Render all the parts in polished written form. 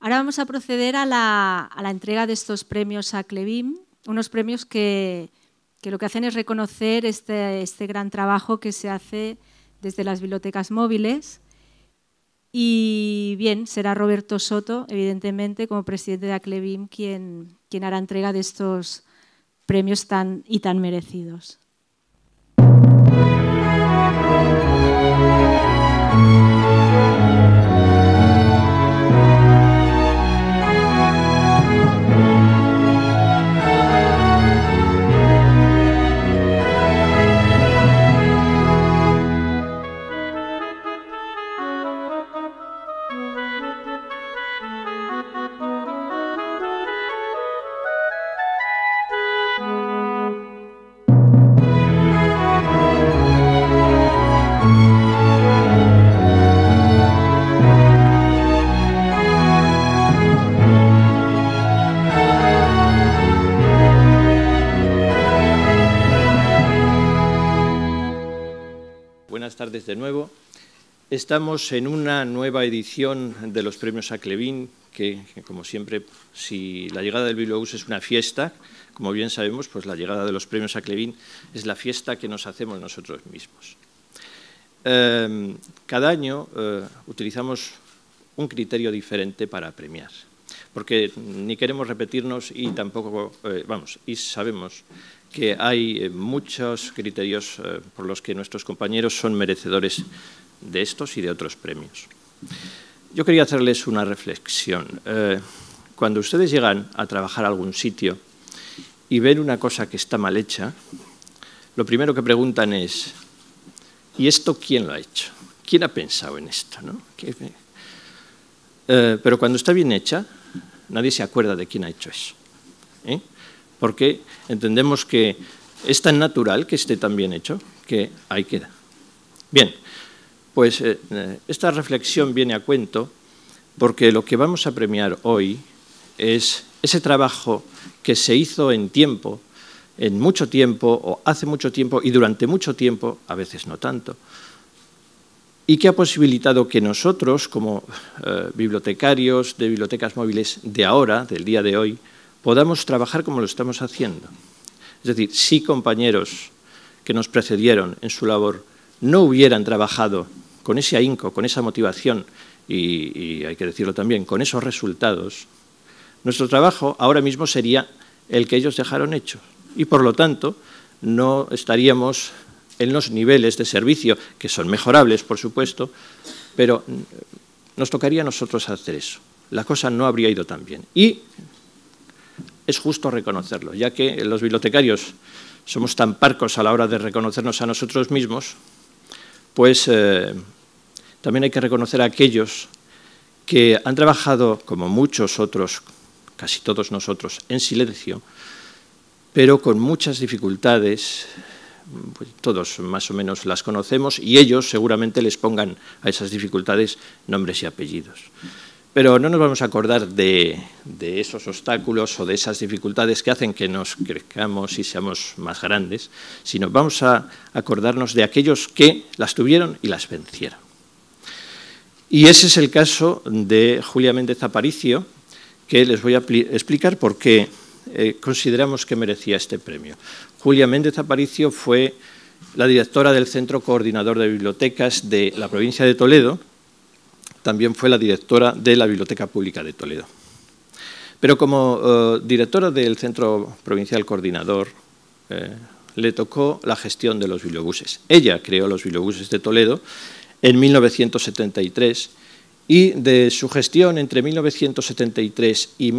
Ahora vamos a proceder a la entrega de estos premios a Clevim, unos premios que lo que hacen es reconocer este gran trabajo que se hace desde las bibliotecas móviles. Y bien, será Roberto Soto, evidentemente, como presidente de Aclevim, quien hará entrega de estos premios tan merecidos. Buenas tardes de nuevo. Estamos en una nueva edición de los premios Aclevim, que como siempre, si la llegada del Bibliobús es una fiesta, como bien sabemos, pues la llegada de los premios Aclevim es la fiesta que nos hacemos nosotros mismos. Cada año utilizamos un criterio diferente para premiar, porque ni queremos repetirnos y tampoco, y sabemos que hay muchos criterios por los que nuestros compañeros son merecedores de estos y de otros premios. Yo quería hacerles una reflexión. Cuando ustedes llegan a trabajar a algún sitio y ven una cosa que está mal hecha, lo primero que preguntan es, ¿y esto quién lo ha hecho? ¿Quién ha pensado en esto? ¿No? Pero cuando está bien hecha, nadie se acuerda de quién ha hecho eso. Porque entendemos que es tan natural que esté tan bien hecho que ahí queda. Bien, pues esta reflexión viene a cuento porque lo que vamos a premiar hoy es ese trabajo que se hizo en tiempo, en mucho tiempo, o hace mucho tiempo y durante mucho tiempo, a veces no tanto, y que ha posibilitado que nosotros, como bibliotecarios de bibliotecas móviles de ahora, del día de hoy, podamos trabajar como lo estamos haciendo. Es decir, si compañeros que nos precedieron en su labor no hubieran trabajado con ese ahínco, con esa motivación y hay que decirlo también, con esos resultados, nuestro trabajo ahora mismo sería el que ellos dejaron hecho y, por lo tanto, no estaríamos en los niveles de servicio, que son mejorables, por supuesto, pero nos tocaría a nosotros hacer eso. La cosa no habría ido tan bien. Y es justo reconocerlo, ya que los bibliotecarios somos tan parcos a la hora de reconocernos a nosotros mismos, pues también hay que reconocer a aquellos que han trabajado, como muchos otros, casi todos nosotros, en silencio, pero con muchas dificultades, pues todos más o menos las conocemos, y ellos seguramente les pongan a esas dificultades nombres y apellidos. Pero no nos vamos a acordar de esos obstáculos o de esas dificultades que hacen que nos crezcamos y seamos más grandes, sino vamos a acordarnos de aquellos que las tuvieron y las vencieron. Y ese es el caso de Julia Méndez Aparicio, que les voy a explicar por qué consideramos que merecía este premio. Julia Méndez Aparicio fue la directora del Centro Coordinador de Bibliotecas de la provincia de Toledo. También fue la directora de la Biblioteca Pública de Toledo. Pero como directora del Centro Provincial Coordinador, le tocó la gestión de los bibliobuses. Ella creó los bibliobuses de Toledo en 1973 y de su gestión entre 1973 y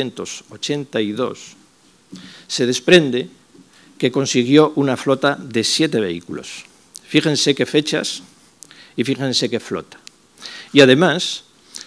1982 se desprende que consiguió una flota de 7 vehículos. Fíjense qué fechas y fíjense qué flota. Y además,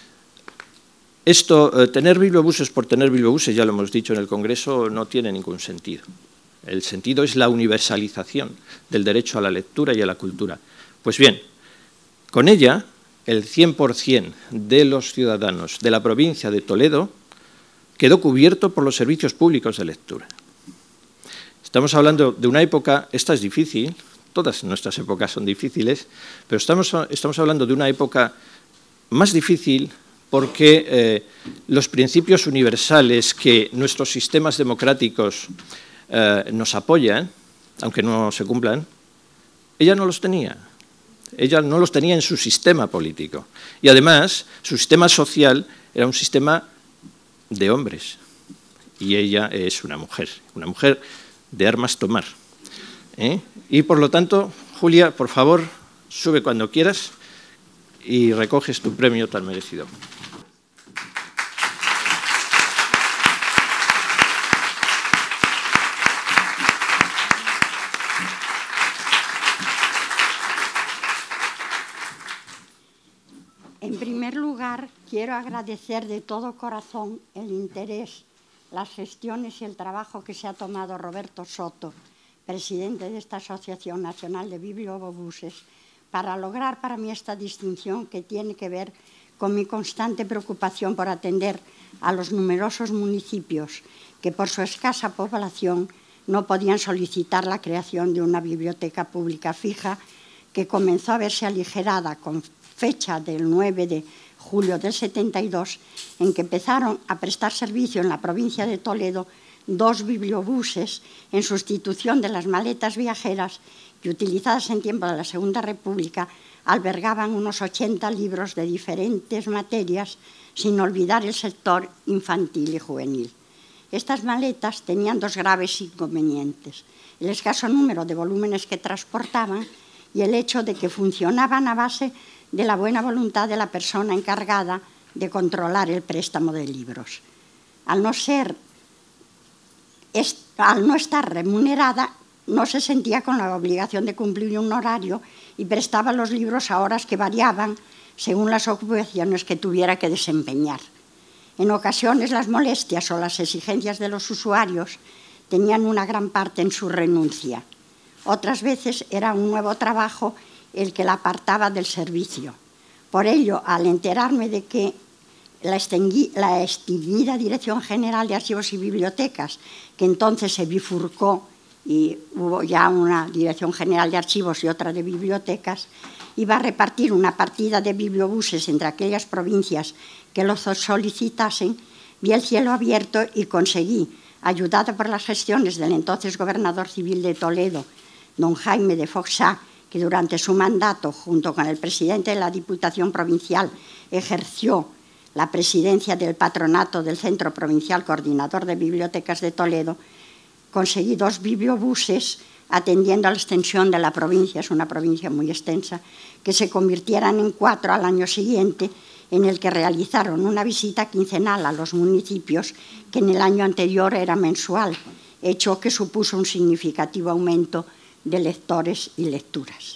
tener bibliobuses por tener bibliobuses, ya lo hemos dicho en el Congreso, no tiene ningún sentido. El sentido es la universalización del derecho a la lectura y a la cultura. Pues bien, con ella, el 100% de los ciudadanos de la provincia de Toledo quedó cubierto por los servicios públicos de lectura. Estamos hablando de una época, esta es difícil, todas nuestras épocas son difíciles, pero estamos hablando de una época más difícil porque los principios universales que nuestros sistemas democráticos nos apoyan, aunque no se cumplan, ella no los tenía. Ella no los tenía en su sistema político. Y además, su sistema social era un sistema de hombres. Y ella es una mujer de armas tomar. Y por lo tanto, Julia, por favor, sube cuando quieras y recoges tu premio tan merecido. En primer lugar, quiero agradecer de todo corazón el interés, las gestiones y el trabajo que se ha tomado Roberto Soto, presidente de esta Asociación Nacional de Bibliobuses, para lograr para mí esta distinción que tiene que ver con mi constante preocupación por atender a los numerosos municipios que por su escasa población no podían solicitar la creación de una biblioteca pública fija que comenzó a verse aligerada con fecha del 9 de julio del 72, en que empezaron a prestar servicio en la provincia de Toledo 2 bibliobuses en sustitución de las maletas viajeras que, utilizadas en tiempo de la Segunda República, albergaban unos 80 libros de diferentes materias, sin olvidar el sector infantil y juvenil. Estas maletas tenían 2 graves inconvenientes: el escaso número de volúmenes que transportaban y el hecho de que funcionaban a base de la buena voluntad de la persona encargada de controlar el préstamo de libros. Al no estar remunerada, no se sentía con la obligación de cumplir un horario y prestaba los libros a horas que variaban según las ocupaciones que tuviera que desempeñar. En ocasiones las molestias o las exigencias de los usuarios tenían una gran parte en su renuncia. Otras veces era un nuevo trabajo el que la apartaba del servicio. Por ello, al enterarme de que la extinguida Dirección General de Archivos y Bibliotecas, que entonces se bifurcó y hubo ya una Dirección General de Archivos y otra de Bibliotecas, iba a repartir una partida de bibliobuses entre aquellas provincias que los solicitasen, vi el cielo abierto y conseguí, ayudada por las gestiones del entonces gobernador civil de Toledo, don Jaime de Foxá, que durante su mandato, junto con el presidente de la Diputación Provincial, ejerció la presidencia del patronato del Centro Provincial Coordinador de Bibliotecas de Toledo, conseguí 2 bibliobuses atendiendo a la extensión de la provincia, es una provincia muy extensa, que se convirtieran en 4 al año siguiente, en el que realizaron una visita quincenal a los municipios que en el año anterior era mensual, hecho que supuso un significativo aumento de lectores y lecturas.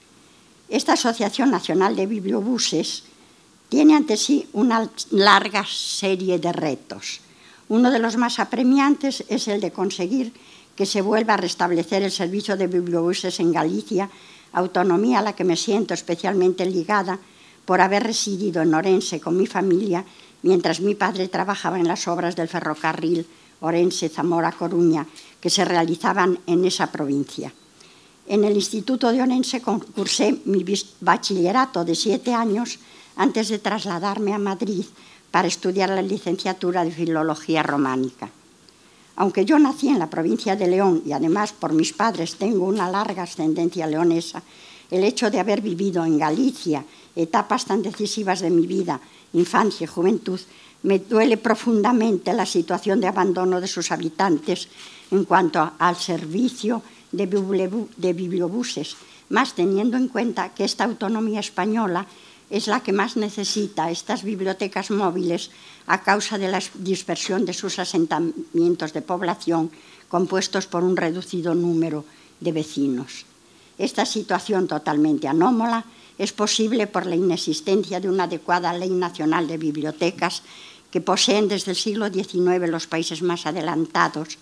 Esta Asociación Nacional de Bibliobuses tiene ante sí una larga serie de retos. Uno de los más apremiantes es el de conseguir que se vuelva a restablecer el servicio de bibliobuses en Galicia, autonomía a la que me siento especialmente ligada por haber residido en Orense con mi familia mientras mi padre trabajaba en las obras del ferrocarril Orense-Zamora-Coruña que se realizaban en esa provincia. En el Instituto de Orense cursé mi bachillerato de 7 años antes de trasladarme a Madrid para estudiar la licenciatura de Filología Románica. Aunque yo nací en la provincia de León y además por mis padres tengo una larga ascendencia leonesa, el hecho de haber vivido en Galicia etapas tan decisivas de mi vida, infancia y juventud, me duele profundamente la situación de abandono de sus habitantes en cuanto al servicio de bibliobuses, más teniendo en cuenta que esta autonomía española es la que más necesita estas bibliotecas móviles a causa de la dispersión de sus asentamientos de población compuestos por un reducido número de vecinos. Esta situación totalmente anómala es posible por la inexistencia de una adecuada ley nacional de bibliotecas que poseen desde el siglo XIX los países más adelantados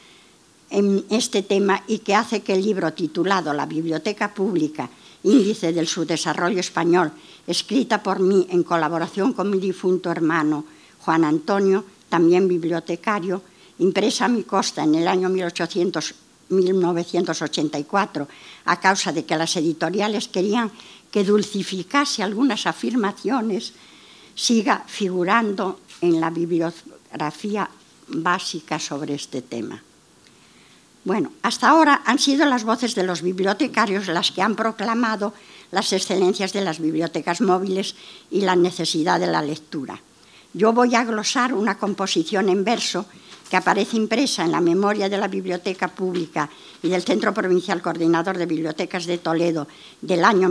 en este tema y que hace que el libro titulado La Biblioteca Pública, Índice del Subdesarrollo Español, escrita por mí en colaboración con mi difunto hermano Juan Antonio, también bibliotecario, impresa a mi costa en el año 1984, a causa de que las editoriales querían que dulcificase algunas afirmaciones, siga figurando en la bibliografía básica sobre este tema. Bueno, hasta ahora han sido las voces de los bibliotecarios las que han proclamado las excelencias de las bibliotecas móviles y la necesidad de la lectura. Yo voy a glosar una composición en verso que aparece impresa en la memoria de la Biblioteca Pública y del Centro Provincial Coordinador de Bibliotecas de Toledo del año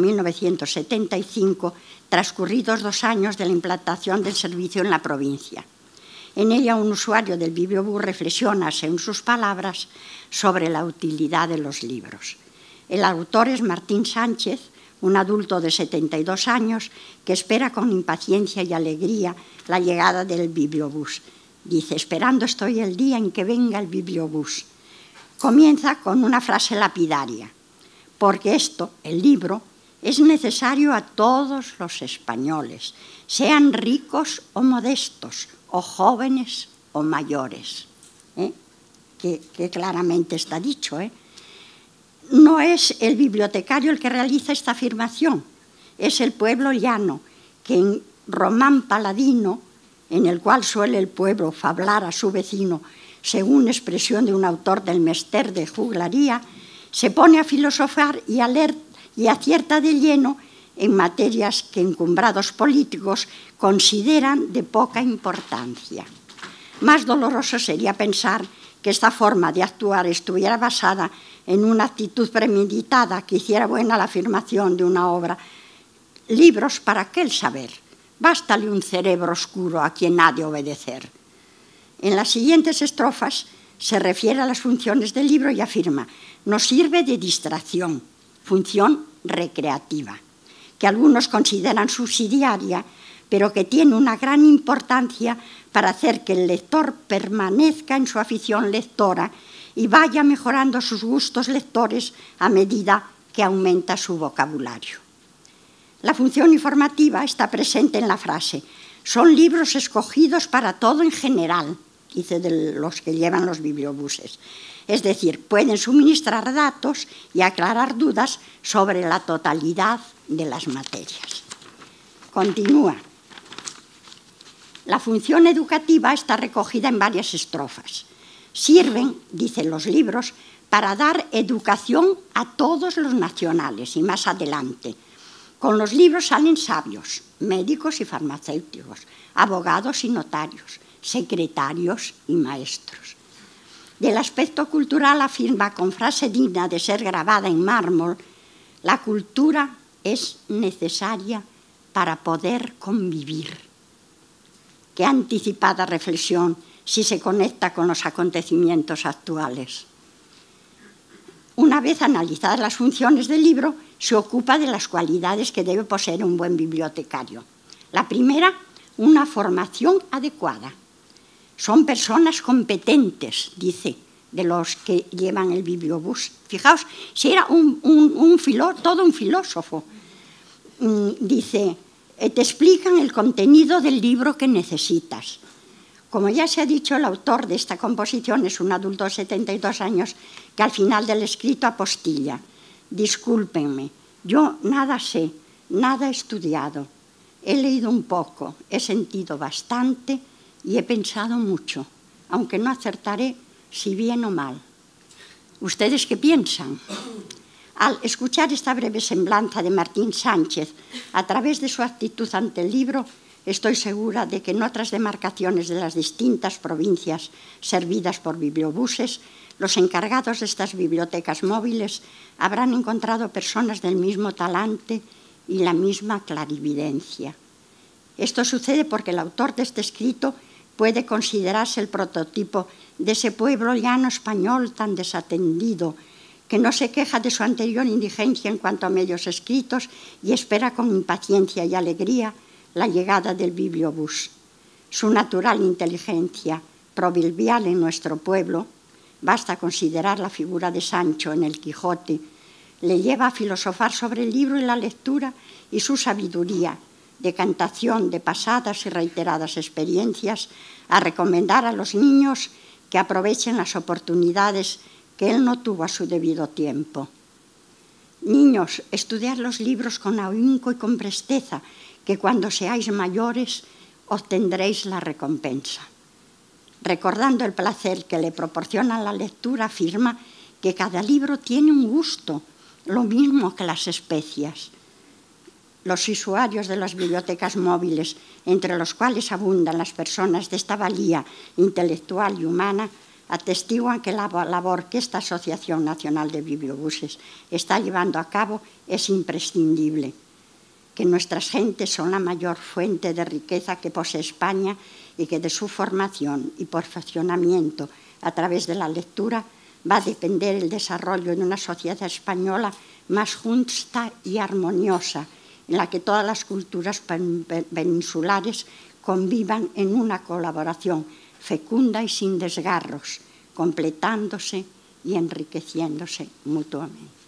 1975, transcurridos 2 años de la implantación del servicio en la provincia. En ella, un usuario del Bibliobús reflexiona, según sus palabras, sobre la utilidad de los libros. El autor es Martín Sánchez, un adulto de 72 años que espera con impaciencia y alegría la llegada del Bibliobús. Dice: esperando estoy el día en que venga el Bibliobús. Comienza con una frase lapidaria: porque esto, el libro, es necesario a todos los españoles, sean ricos o modestos, o jóvenes o mayores. Que claramente está dicho. No es el bibliotecario el que realiza esta afirmación, es el pueblo llano, que en Román Paladino, en el cual suele el pueblo fablar a su vecino, según expresión de un autor del Mester de Juglaría, se pone a filosofar y acierta de lleno en materias que encumbrados políticos consideran de poca importancia. Más doloroso sería pensar que esta forma de actuar estuviera basada en una actitud premeditada que hiciera buena la afirmación de una obra: libros, ¿para qué el saber? Bástale un cerebro oscuro a quien ha de obedecer. En las siguientes estrofas se refiere a las funciones del libro y afirma: nos sirve de distracción, función recreativa, que algunos consideran subsidiaria, pero que tiene una gran importancia para hacer que el lector permanezca en su afición lectora y vaya mejorando sus gustos lectores a medida que aumenta su vocabulario. La función informativa está presente en la frase: son libros escogidos para todo en general, dice de los que llevan los bibliobuses. Es decir, pueden suministrar datos y aclarar dudas sobre la totalidad de las materias. Continúa. La función educativa está recogida en varias estrofas. Sirven, dicen los libros, para dar educación a todos los nacionales. Y más adelante: con los libros salen sabios, médicos y farmacéuticos, abogados y notarios, secretarios y maestros. Del aspecto cultural afirma con frase digna de ser grabada en mármol: la cultura es necesaria para poder convivir. Qué anticipada reflexión si se conecta con los acontecimientos actuales. Una vez analizadas las funciones del libro, se ocupa de las cualidades que debe poseer un buen bibliotecario. La primera, una formación adecuada. Son personas competentes, dice, de los que llevan el bibliobús. Fijaos, si era todo un filósofo. Dice: te explican el contenido del libro que necesitas. Como ya se ha dicho, el autor de esta composición es un adulto de 72 años que al final del escrito apostilla: discúlpenme, yo nada sé, nada he estudiado, he leído un poco, he sentido bastante y he pensado mucho, aunque no acertaré si bien o mal. ¿Ustedes qué piensan? Al escuchar esta breve semblanza de Martín Sánchez a través de su actitud ante el libro, estoy segura de que en otras demarcaciones de las distintas provincias servidas por bibliobuses, los encargados de estas bibliotecas móviles habrán encontrado personas del mismo talante y la misma clarividencia. Esto sucede porque el autor de este escrito puede considerarse el prototipo de ese pueblo llano español tan desatendido, que no se queja de su anterior indigencia en cuanto a medios escritos y espera con impaciencia y alegría la llegada del bibliobús. Su natural inteligencia, proverbial en nuestro pueblo, basta considerar la figura de Sancho en el Quijote, le lleva a filosofar sobre el libro y la lectura, y su sabiduría, decantación de pasadas y reiteradas experiencias, a recomendar a los niños que aprovechen las oportunidades que él no tuvo a su debido tiempo. Niños, estudiad los libros con ahínco y con presteza, que cuando seáis mayores obtendréis la recompensa. Recordando el placer que le proporciona la lectura, afirma que cada libro tiene un gusto, lo mismo que las especias. Los usuarios de las bibliotecas móviles, entre los cuales abundan las personas de esta valía intelectual y humana, atestiguan que la labor que esta Asociación Nacional de Bibliobuses está llevando a cabo es imprescindible, que nuestras gentes son la mayor fuente de riqueza que posee España y que de su formación y perfeccionamiento a través de la lectura va a depender el desarrollo de una sociedad española más justa y armoniosa, en la que todas las culturas peninsulares convivan en una colaboración fecunda y sin desgarros, completándose y enriqueciéndose mutuamente.